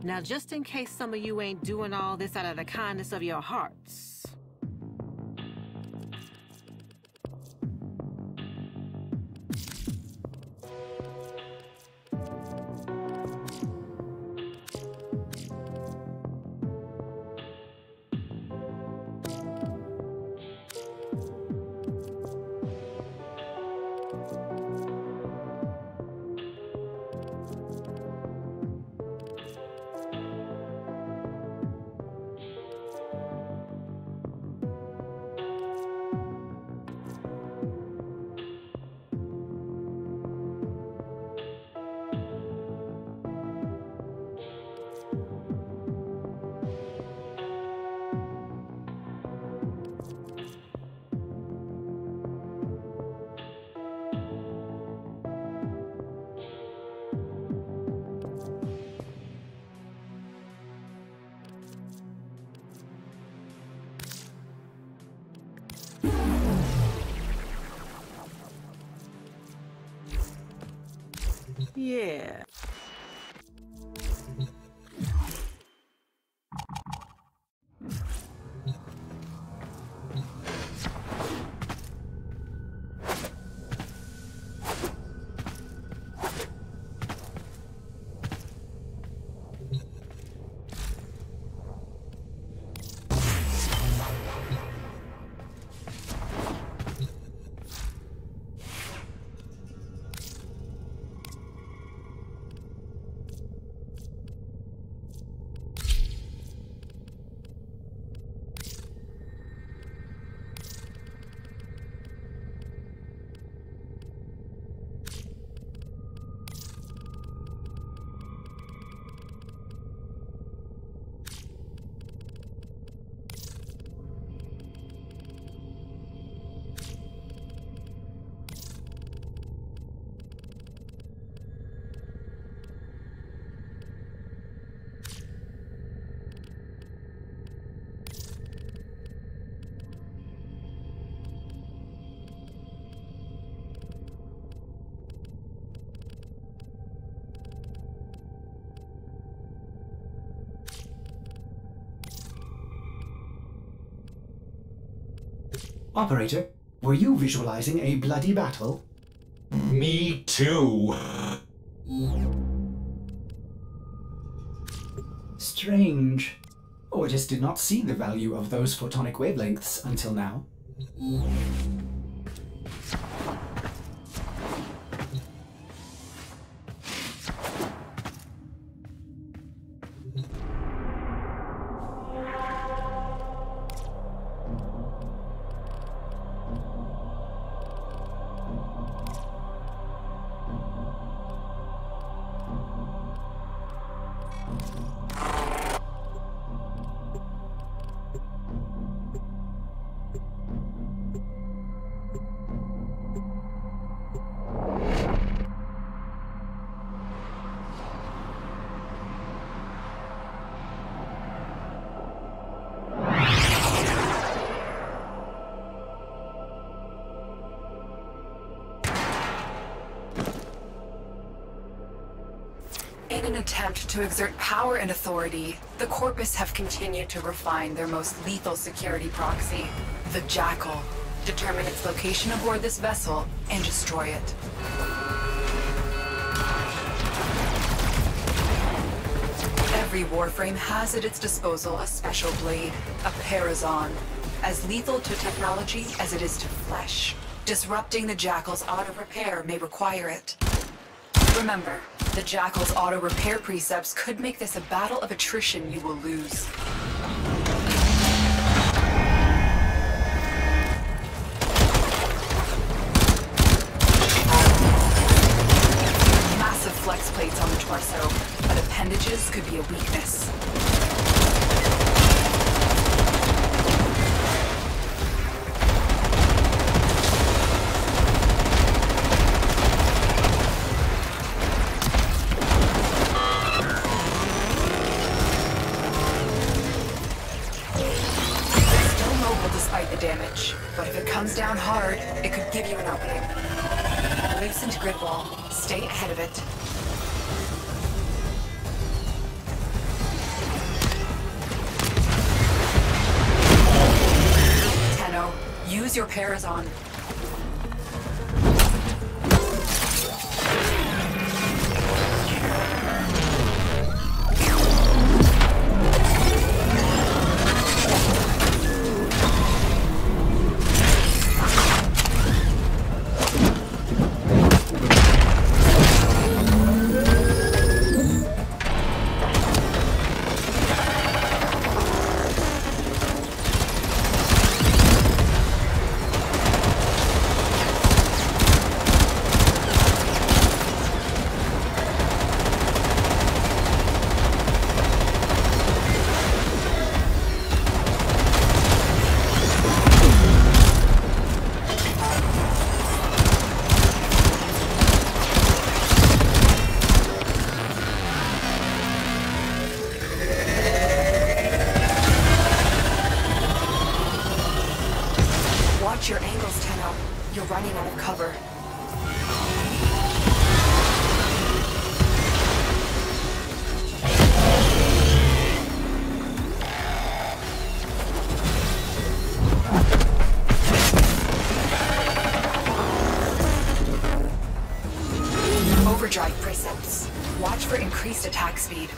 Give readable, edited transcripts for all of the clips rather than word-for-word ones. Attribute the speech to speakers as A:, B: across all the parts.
A: Now, just in case some of you ain't doing all this out of the kindness of your hearts. Yeah.
B: Operator, were you visualizing a bloody battle?
C: Me too.
B: Strange. Ortis did not see the value of those photonic wavelengths until now.
D: In an attempt to exert power and authority, the Corpus have continued to refine their most lethal security proxy, the Jackal, determine its location aboard this vessel, and destroy it. Every warframe has at its disposal a special blade, a Parazon, as lethal to technology as it is to flesh. Disrupting the Jackal's auto-repair may require it. Remember, the Jackal's auto-repair precepts could make this a battle of attrition you will lose. Massive flex plates on the torso, but appendages could be a weakness. Damage, but if it comes down hard, it could give you an opening. Loosened grid wall. Stay ahead of it. Use your Parazon. Watch your angles, Tenno. You're running out of cover. Overdrive precepts. Watch for increased attack speed.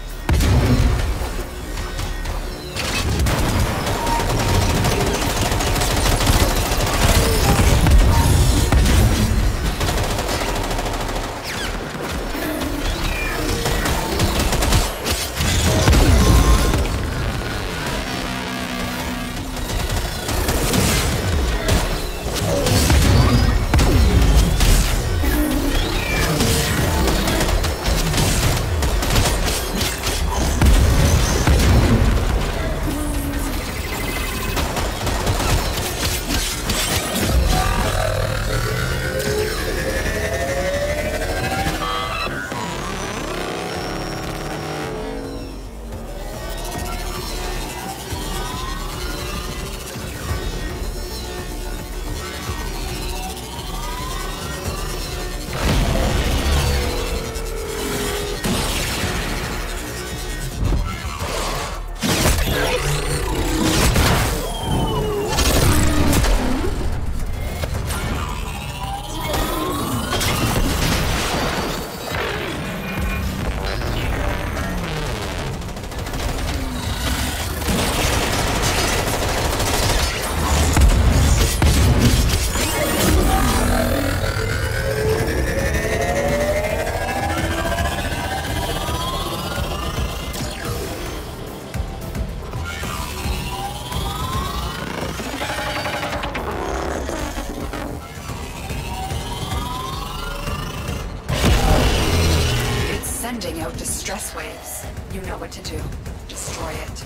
D: Sending out distress waves. You know what to do. Destroy it.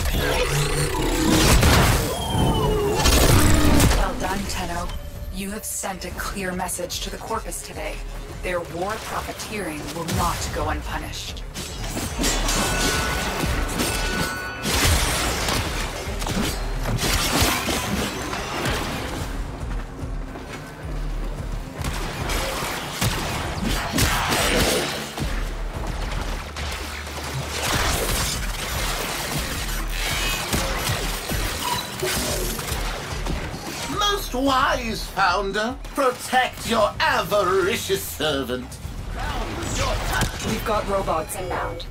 D: Well done, Tenno. You have sent a clear message to the Corpus today. Their war profiteering will not go unpunished.
E: Most wise founder, protect your avaricious servant.
D: We've got robots inbound.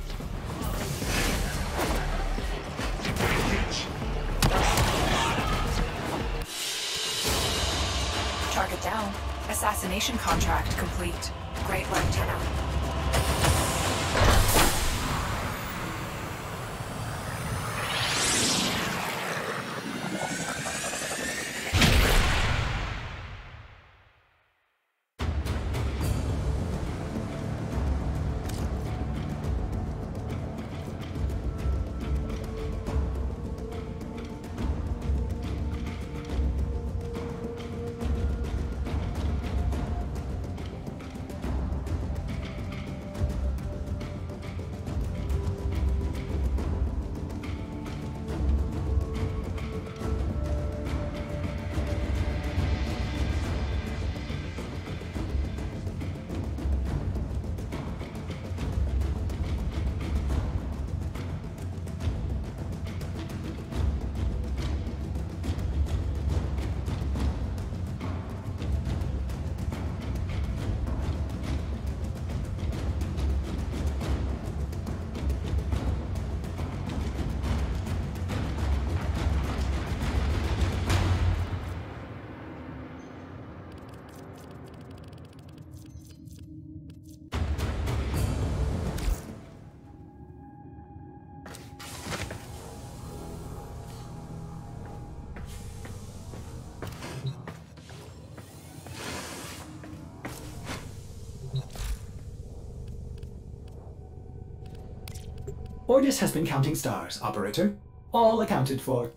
D: Target down. Assassination contract complete. Great work, Tenno.
B: Ordis has been counting stars, Operator. All accounted for.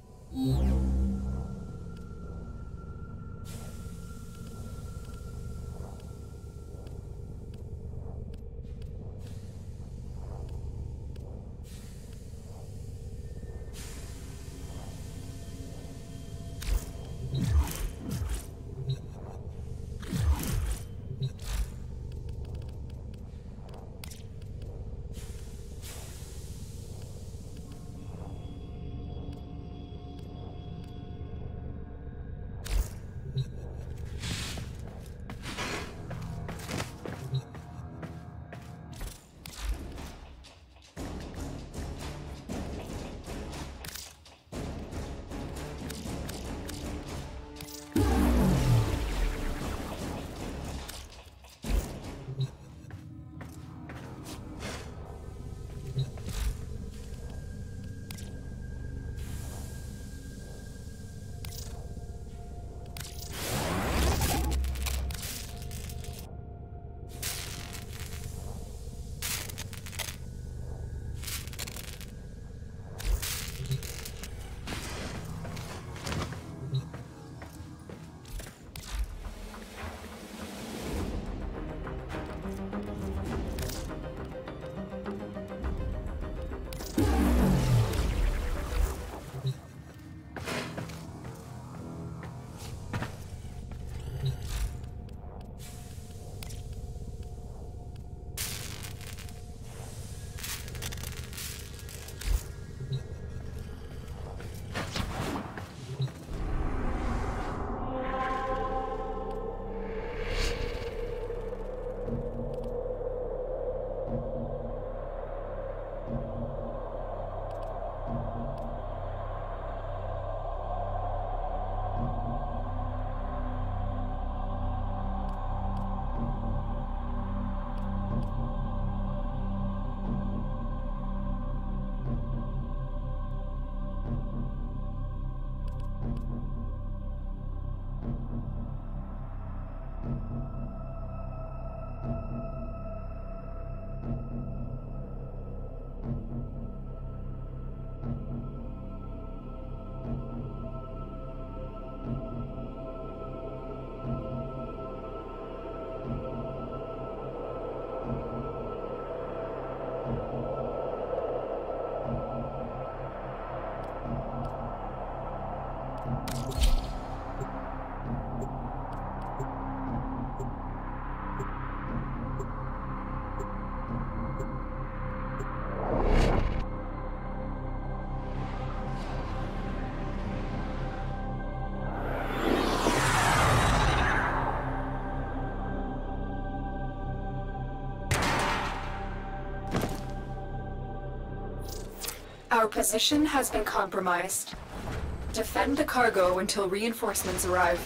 D: Our position has been compromised. Defend the cargo until reinforcements arrive.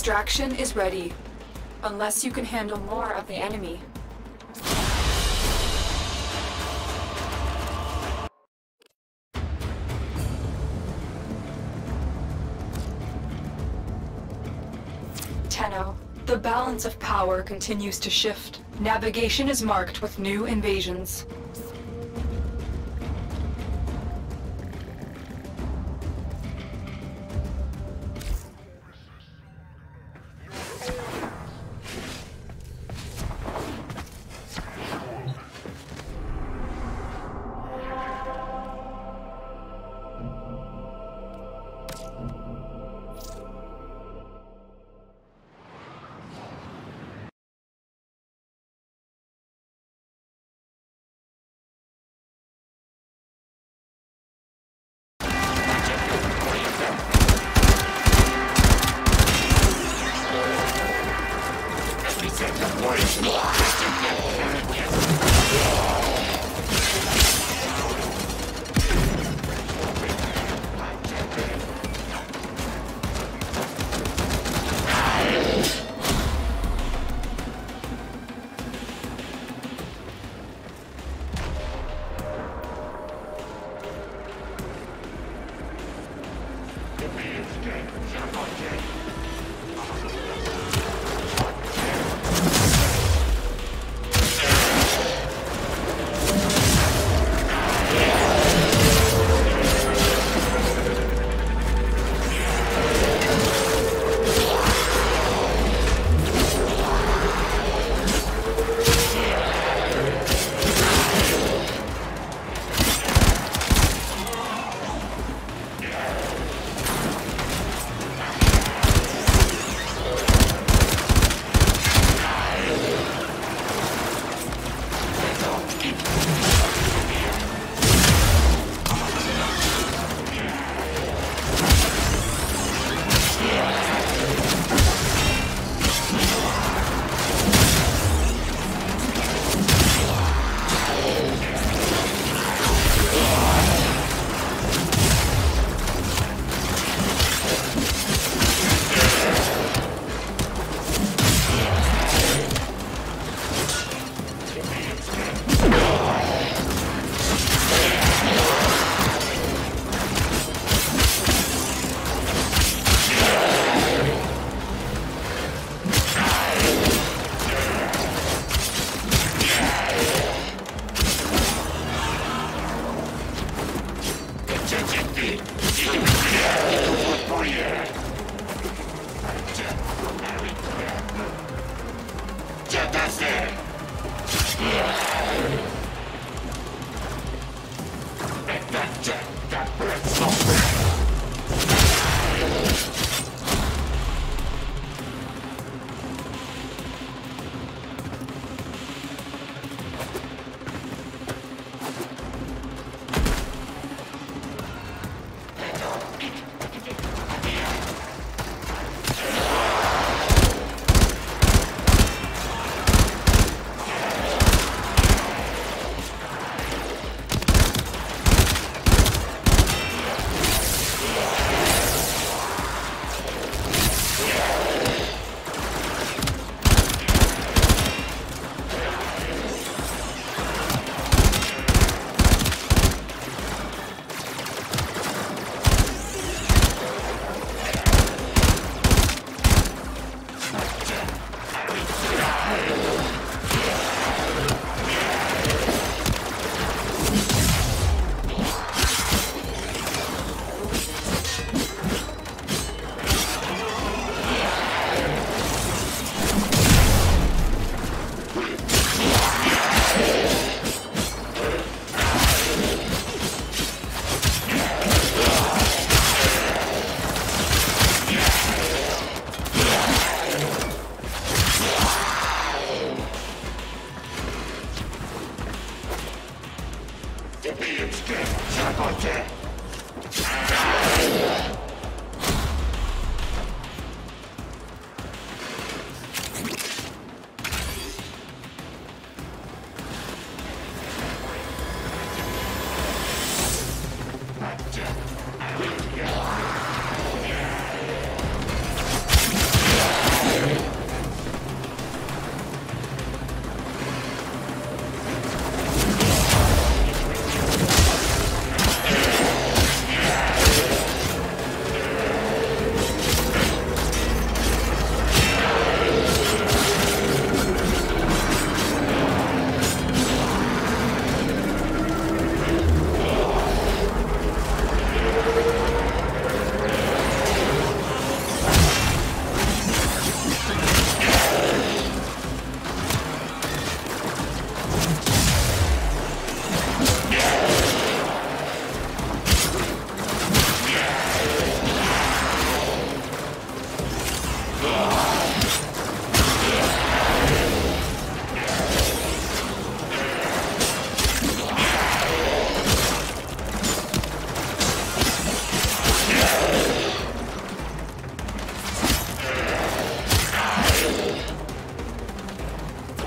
D: Extraction is ready. Unless you can handle more of the enemy. Tenno, the balance of power continues to shift. Navigation is marked with new invasions.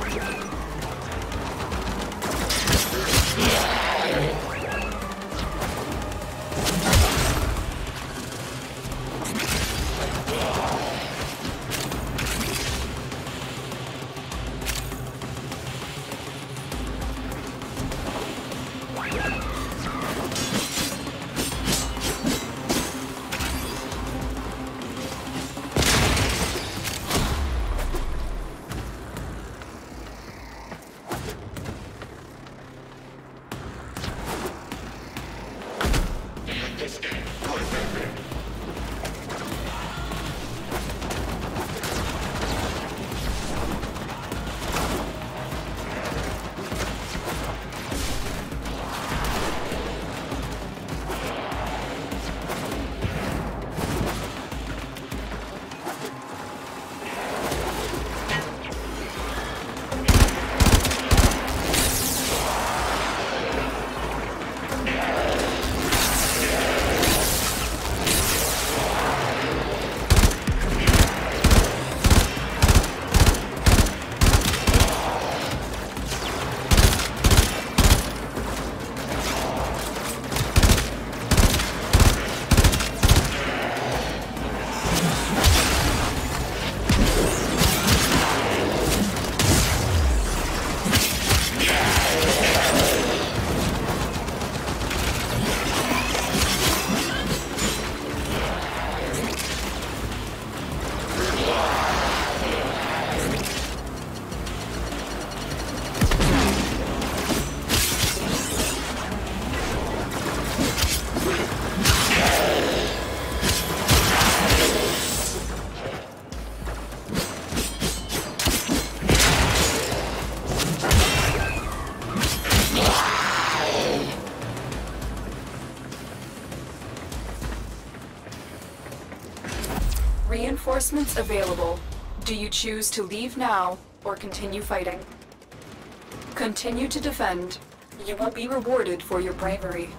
D: Reinforcements available. Do you choose to leave now or continue fighting? Continue to defend. You will be rewarded for your bravery.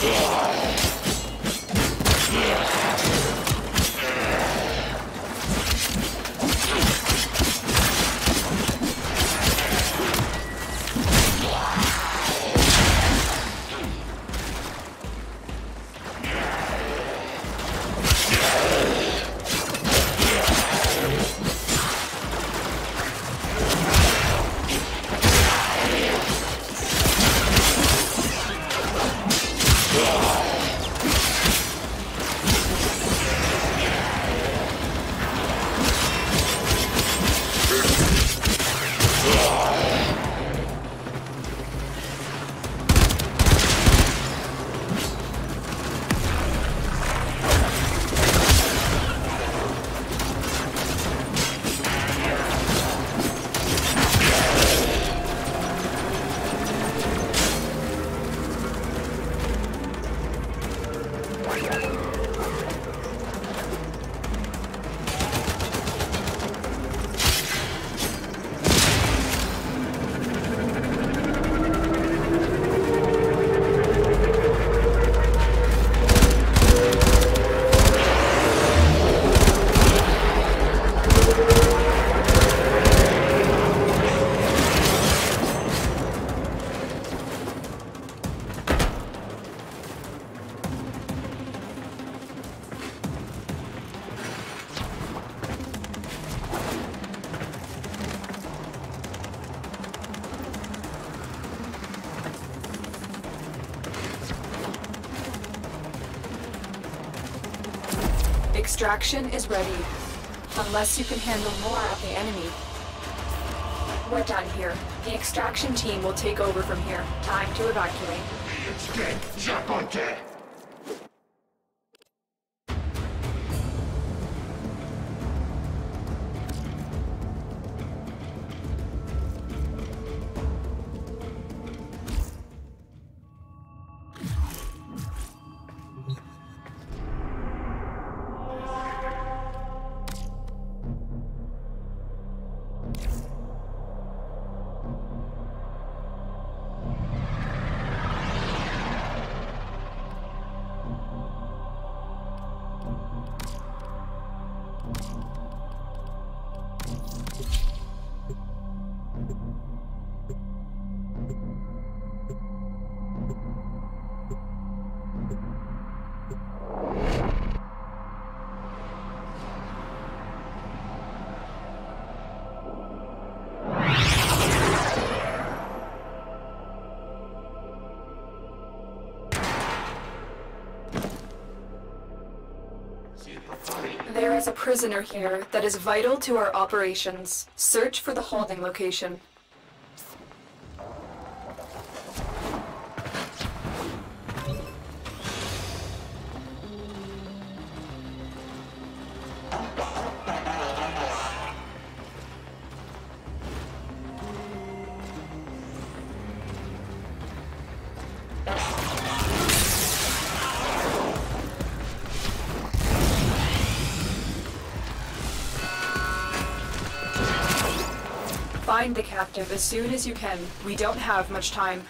D: Extraction is ready. Unless you can handle more of the enemy. We're done here. The extraction team will take over from here. Time to evacuate. There is a prisoner here that is vital to our operations. Search for the holding location. Find the captive as soon as you can. We don't have much time.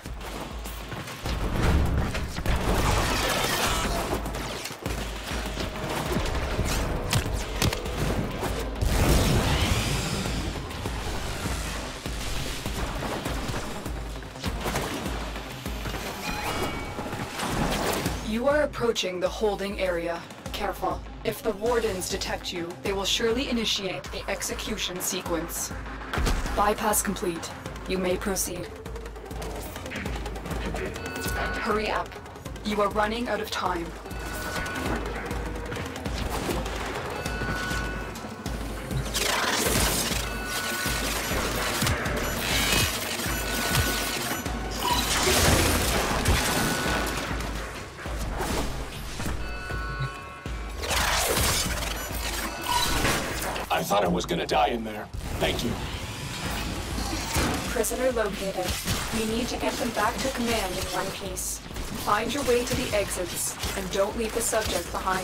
D: You are approaching the holding area. Careful. If the wardens detect you, they will surely initiate the execution sequence. Bypass complete. You may proceed. Hurry up. You are running out of time.
C: I thought I was gonna die in there. Thank you.
D: Prisoner located. We need to get them back to command in one piece. Find your way to the exits, and don't leave the subject behind.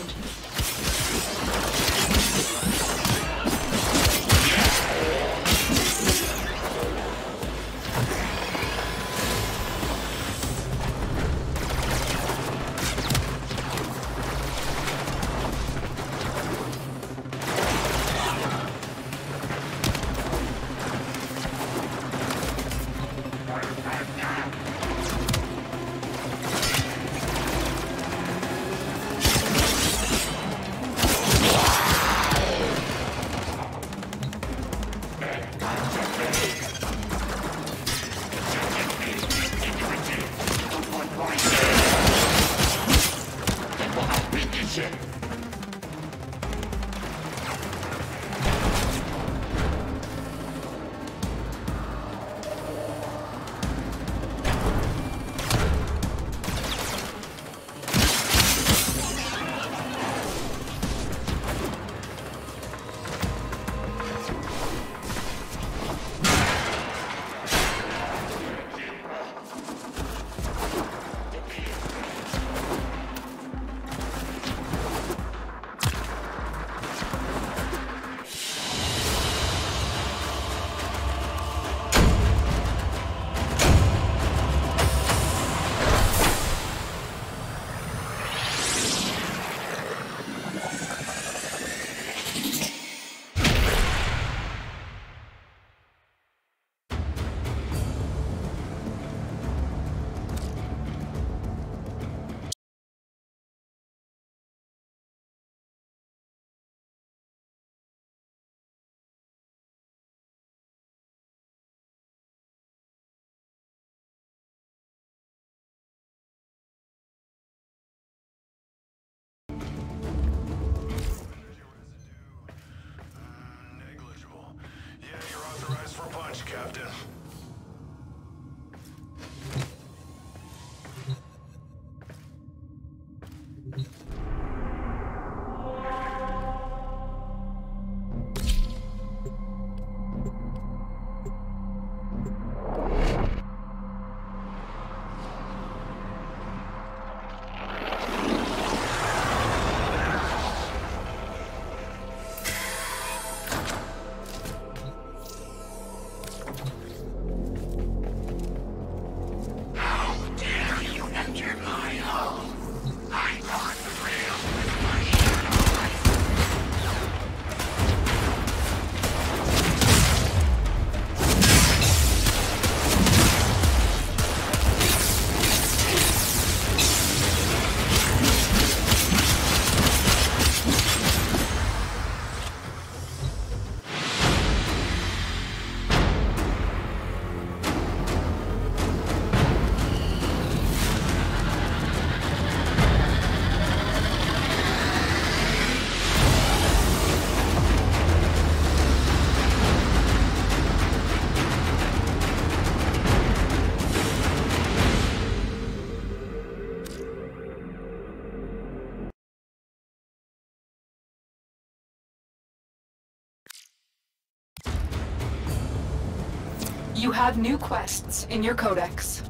D: You have new quests in your codex.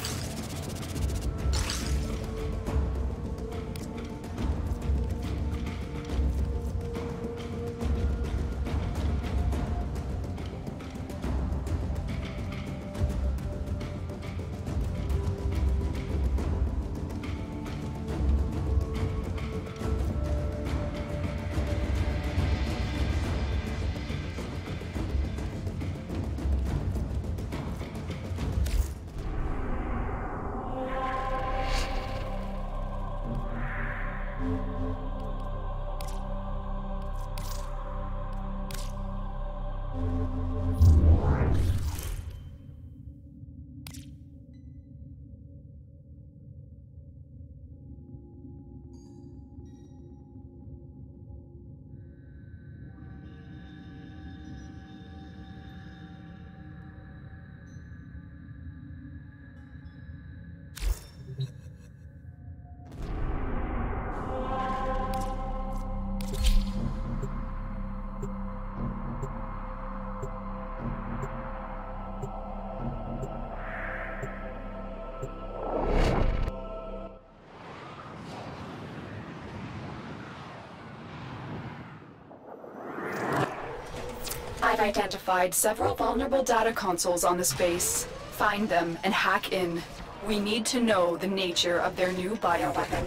D: I've identified several vulnerable data consoles on this base. Find them and hack in. We need to know the nature of their new bioweapon.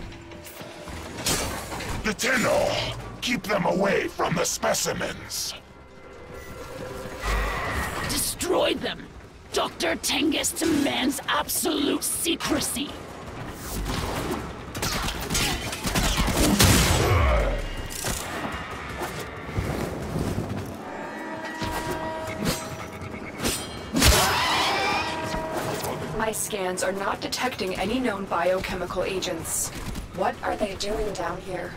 F: Lieutenant, keep them away from the specimens.
G: Destroy them! Dr. Tengus demands absolute secrecy.
D: My scans are not detecting any known biochemical agents. What are they doing down here?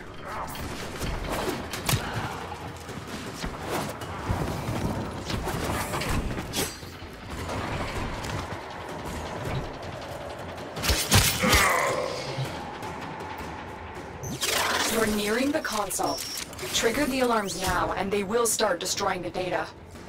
D: You're nearing the console. Trigger the alarms now, and they will start destroying the data.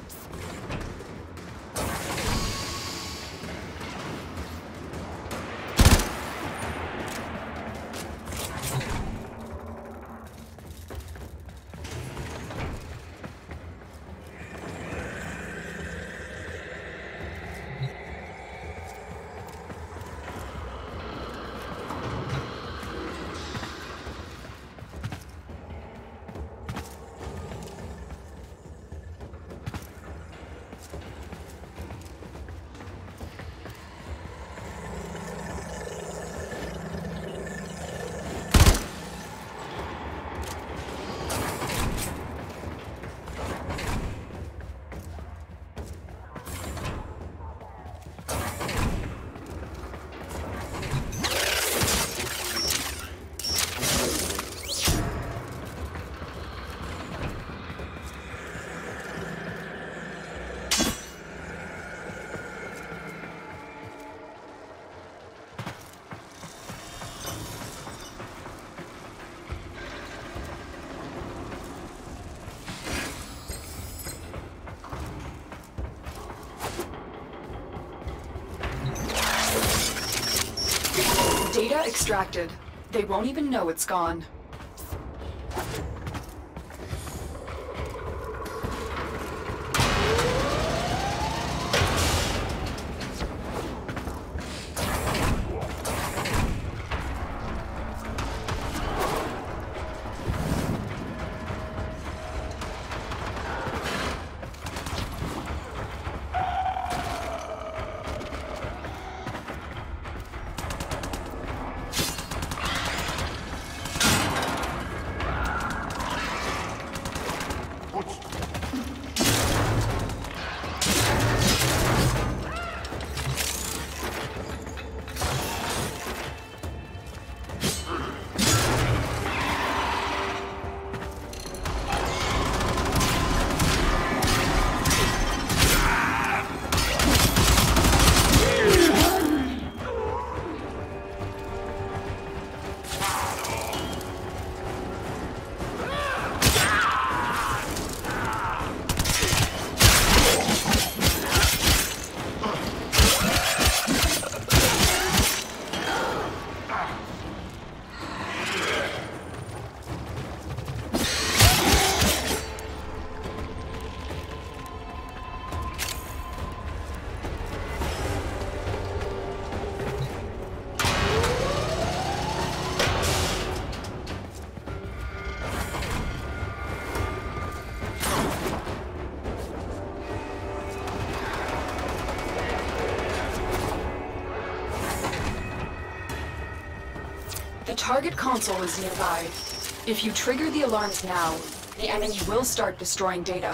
D: Data extracted. They won't even know it's gone. The target console is nearby. If you trigger the alarms now, the enemy will start destroying data.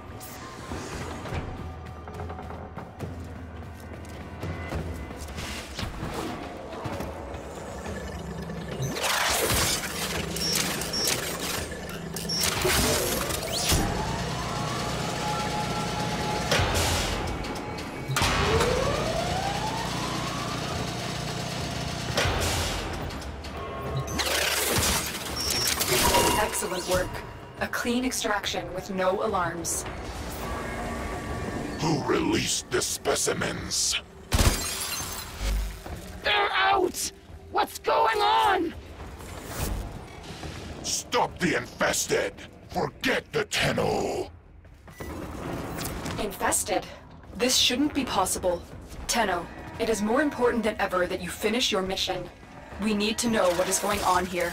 D: Excellent work. A clean extraction with no alarms.
F: Who released the specimens?
G: They're out! What's going on?
F: Stop the infested! Forget the Tenno!
D: Infested? This shouldn't be possible. Tenno, it is more important than ever that you finish your mission. We need to know what is going on here.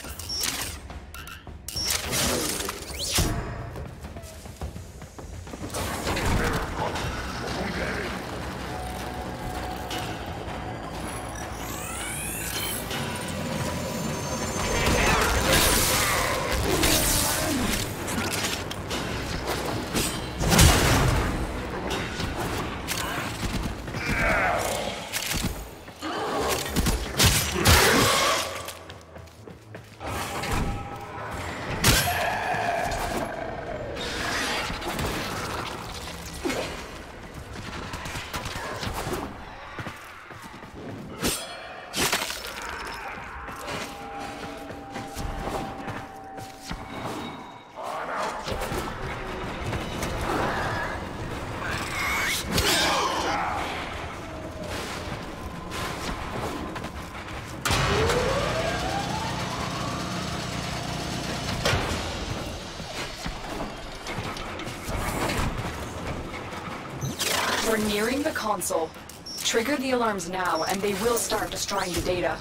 D: We're nearing the console. Trigger the alarms now, and they will start destroying the data.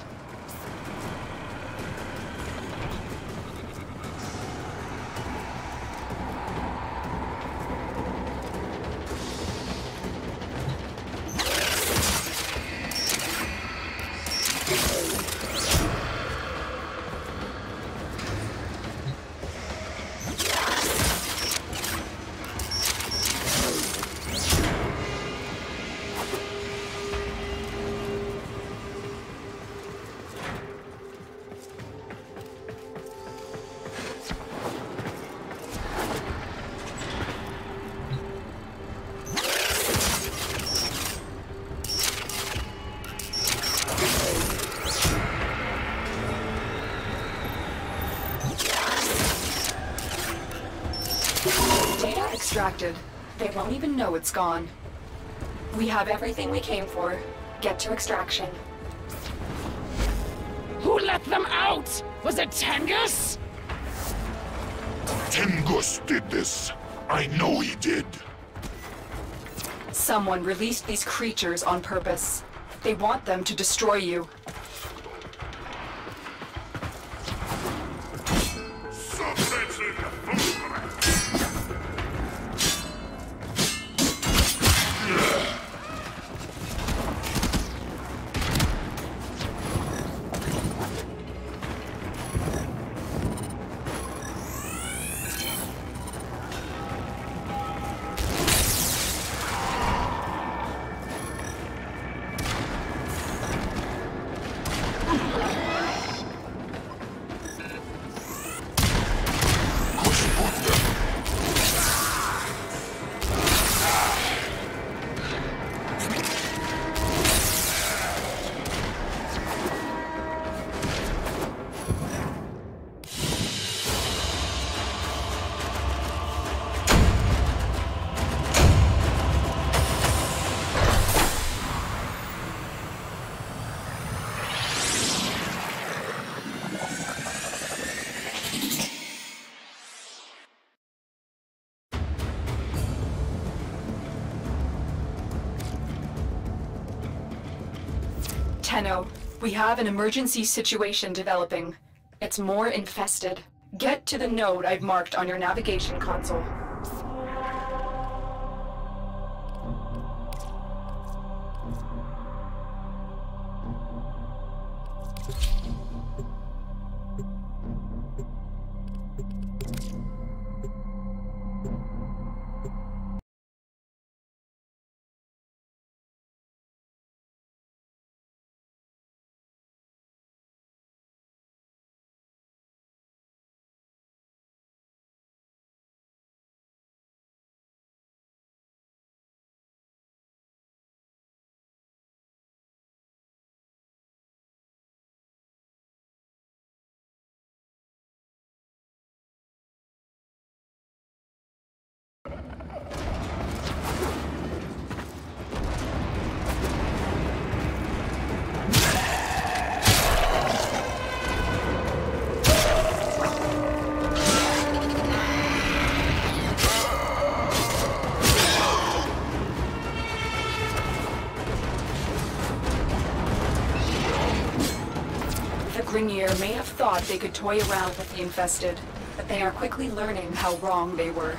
D: Data extracted. They won't even know it's gone. We have everything we came for. Get to extraction.
G: Who let them out? Was it Tengus?
F: Tengus did this. I know he did.
D: Someone released these creatures on purpose. They want them to destroy you. Tenno, we have an emergency situation developing. It's more infested. Get to the node I've marked on your navigation console. The Grineer may have thought they could toy around with the infested, but they are quickly learning how wrong they were.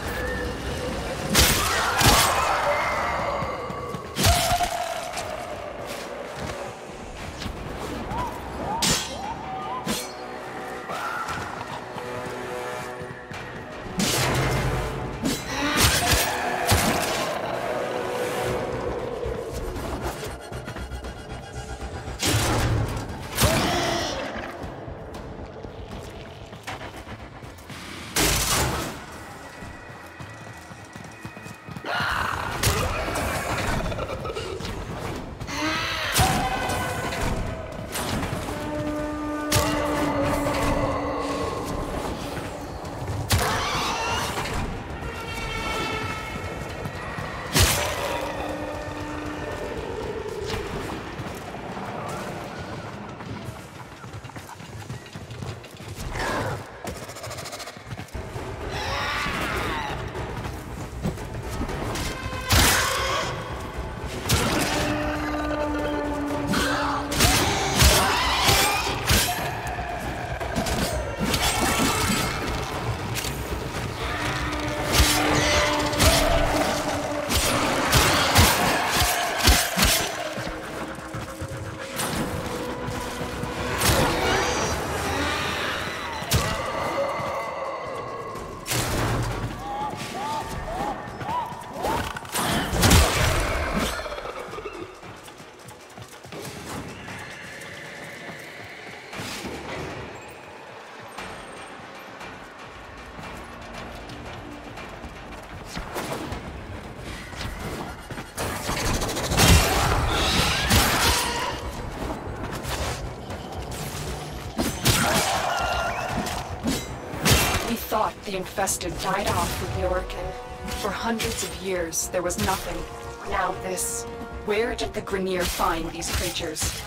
D: The infested died off with the Orchid. For hundreds of years, there was nothing. Now this. Where did the Grineer find these creatures?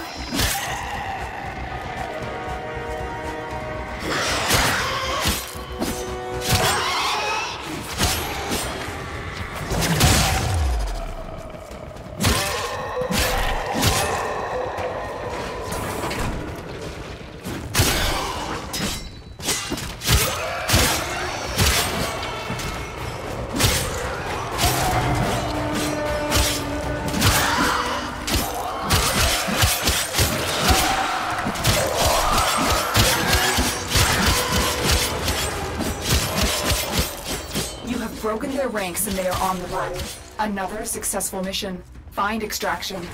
D: Broken their ranks and they are on the run. Another successful mission. Find extraction.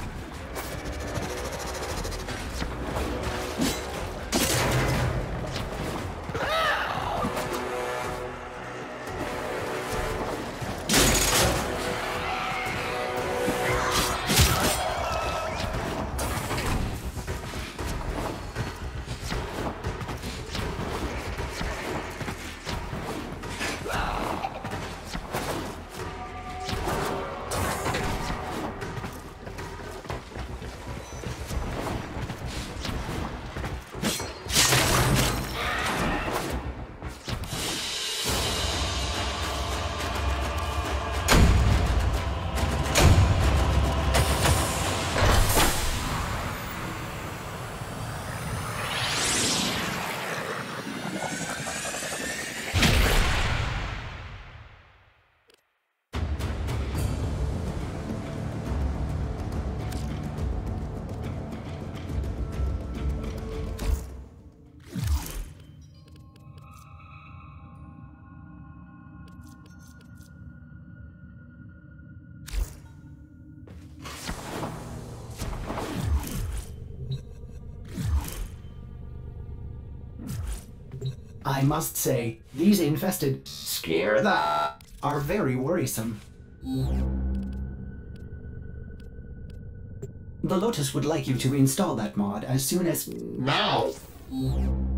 B: I must say, these infested scare the are very worrisome. The Lotus would like you to install that mod as soon as now.